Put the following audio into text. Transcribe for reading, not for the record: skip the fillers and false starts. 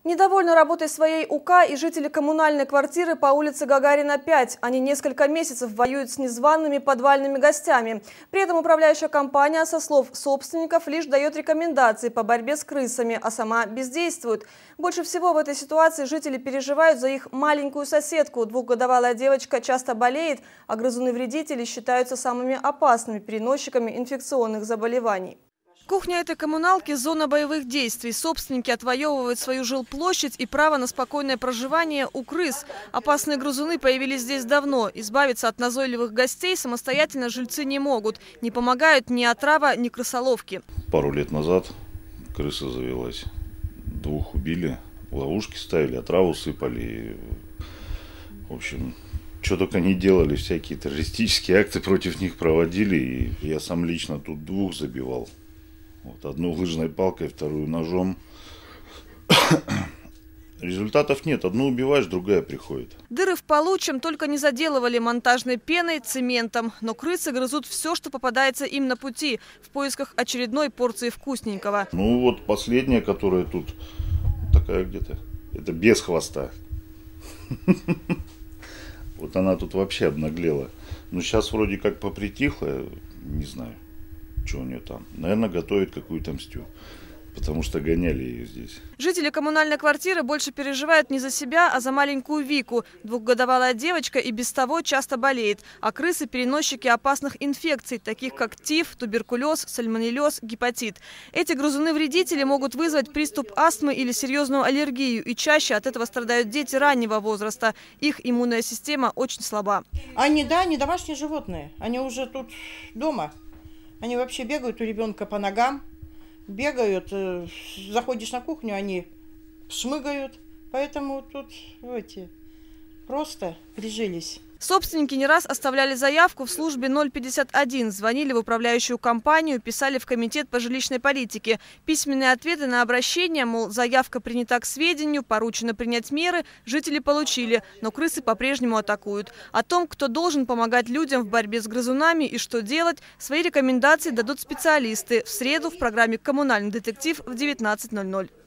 Недовольны работой своей УК и жители коммунальной квартиры по улице Гагарина, 5. Они несколько месяцев воюют с незваными подвальными гостями. При этом управляющая компания, со слов собственников, лишь дает рекомендации по борьбе с крысами, а сама бездействует. Больше всего в этой ситуации жители переживают за их маленькую соседку. Двухгодовалая девочка часто болеет, а грызуны-вредители считаются самыми опасными переносчиками инфекционных заболеваний. Кухня этой коммуналки – зона боевых действий. Собственники отвоевывают свою жилплощадь и право на спокойное проживание у крыс. Опасные грызуны появились здесь давно. Избавиться от назойливых гостей самостоятельно жильцы не могут. Не помогают ни отрава, ни крысоловки. Пару лет назад крыса завелась. 2 убили, ловушки ставили, отраву сыпали. В общем, что только не делали, всякие террористические акты против них проводили. И я сам лично тут 2 забивал. Вот, одну лыжной палкой, вторую ножом. Результатов нет. Одну убиваешь, другая приходит. Дыры в полу чем только не заделывали монтажной пеной, цементом. Но крысы грызут все, что попадается им на пути, в поисках очередной порции вкусненького. Ну вот последняя, которая тут такая где-то, это без хвоста. Вот она тут вообще обнаглела. Но сейчас вроде как попритихла, не знаю. Что у нее там? Наверное, готовит какую-то мстю, потому что гоняли ее здесь. Жители коммунальной квартиры больше переживают не за себя, а за маленькую Вику. Двухгодовалая девочка и без того часто болеет. А крысы – переносчики опасных инфекций, таких как тиф, туберкулез, сальмонеллез, гепатит. Эти грызуны-вредители могут вызвать приступ астмы или серьезную аллергию. И чаще от этого страдают дети раннего возраста. Их иммунная система очень слаба. Они, да, не домашние животные. Они уже тут дома. Они вообще бегают у ребенка по ногам, бегают, заходишь на кухню, они шмыгают. Поэтому тут просто прижились. Собственники не раз оставляли заявку в службе 051, звонили в управляющую компанию, писали в комитет по жилищной политике. Письменные ответы на обращение, мол, заявка принята к сведению, поручено принять меры, жители получили, но крысы по-прежнему атакуют. О том, кто должен помогать людям в борьбе с грызунами и что делать, свои рекомендации дадут специалисты в среду в программе «Коммунальный детектив» в 19:00.